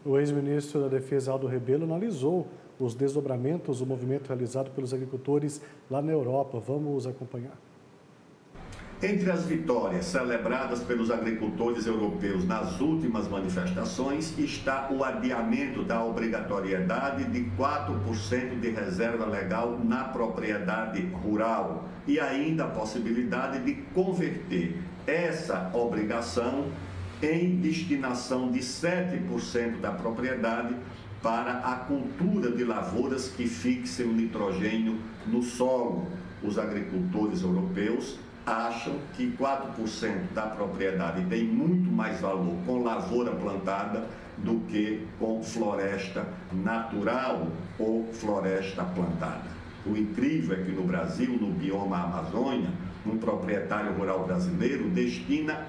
O ex-ministro da Defesa, Aldo Rebelo, analisou os desdobramentos do movimento realizado pelos agricultores lá na Europa. Vamos acompanhar. Entre as vitórias celebradas pelos agricultores europeus nas últimas manifestações está o adiamento da obrigatoriedade de 4% de reserva legal na propriedade rural e ainda a possibilidade de converter essa obrigação em destinação de 7% da propriedade para a cultura de lavouras que fixem o nitrogênio no solo. Os agricultores europeus acham que 4% da propriedade tem muito mais valor com lavoura plantada do que com floresta natural ou floresta plantada. O incrível é que no Brasil, no bioma Amazônia, um proprietário rural brasileiro destina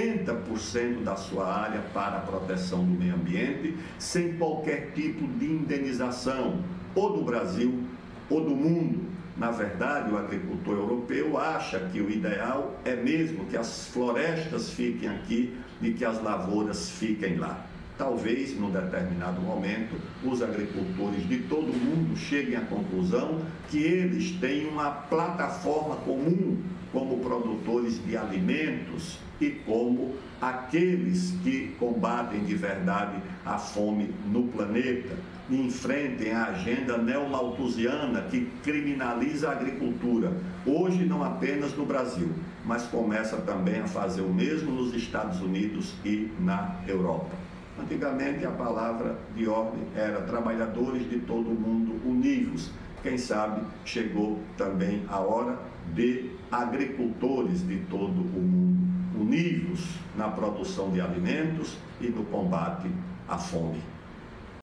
80% da sua área para a proteção do meio ambiente, sem qualquer tipo de indenização, ou do Brasil ou do mundo. Na verdade, o agricultor europeu acha que o ideal é mesmo que as florestas fiquem aqui e que as lavouras fiquem lá. Talvez, num determinado momento, os agricultores de todo o mundo cheguem à conclusão que eles têm uma plataforma comum como produtores de alimentos e como aqueles que combatem de verdade a fome no planeta e enfrentem a agenda neomalthusiana que criminaliza a agricultura, hoje não apenas no Brasil, mas começa também a fazer o mesmo nos Estados Unidos e na Europa. Antigamente a palavra de ordem era trabalhadores de todo o mundo univos. Quem sabe chegou também a hora de agricultores de todo o mundo univos na produção de alimentos e no combate à fome.